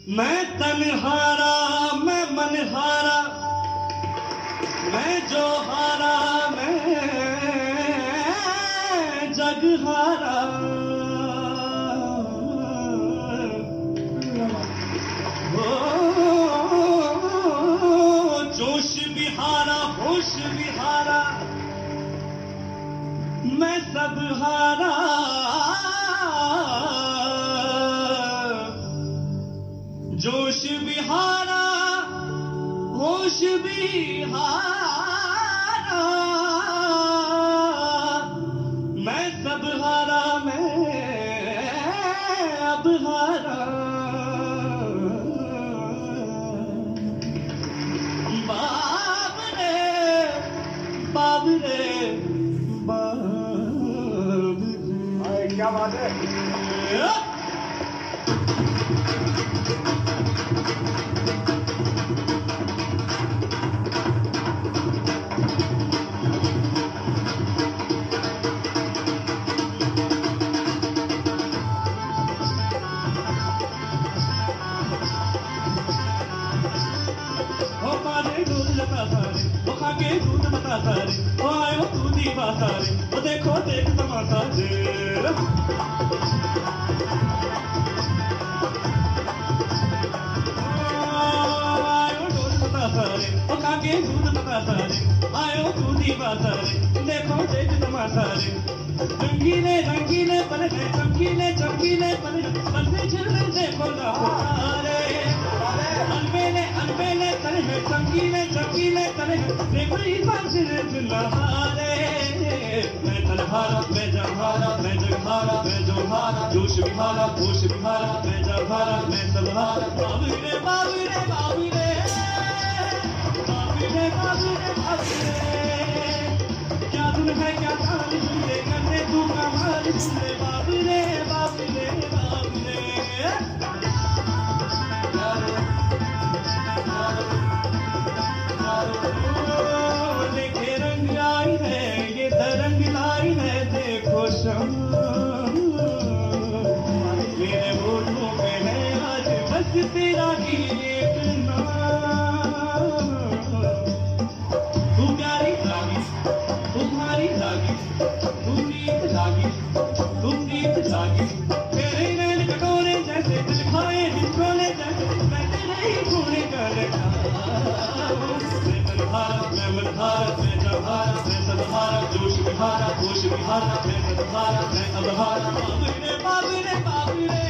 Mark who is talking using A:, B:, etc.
A: मैं तन्हारा मैं मनहारा मैं जो हारा मैं जग हारा जोश भी हारा होश भी हारा मैं सब हारा जोश भी हारा होश भी हारा मैं सब हारा मैं अब हारा बाबरे
B: क्या बात है?
A: के दूध बताता रे ओ आयो तू दीवाता रे ओ देखो देख तमाशा रे आयो दूध बताता रे ओ काके दूध बताता रे आयो तू दीवाता रे देखो देख तमाशा रे रंगीले रंगीले पल है चमकीले चमकीले पल बसे झिलमिल देखो लाखों तारे अलबेले अलबेले तले है चमकीले चमकीले तले देखो इस बांसिल दुल्हारे मैं तलहारा मैं जगहारा मैं जगहारा मैं जोहारा जोश भी हारा होश भी हारा मैं जगहारा मैं सबहारा बाबूरे बाबूरे बाबूरे बाबूरे बाबूरे बाबूरे क्या धुन है क्या ताल झूले करने तू कमाल झूले बाबूरे बाबूरे बाबूरे देखे रंग आई है ये तरंग लाई है देखो मेरे होठों पे है आज बस तेरा ही एक नाम तू प्यारी लागी तुम्हारी लागी तू नीत लागी तुम नीत लागी तेरे नैन कटोरे जैसे दिल खाए हिचकोले जैसे मैं तेरे ही घोड़े का लगा मैं मनहारा मैं जवहारा मैं सबहारा जोश भी हारा होश भी हारा मैं सबहारा मैं अब हारा बाबूरे बाबूरे बाबूरे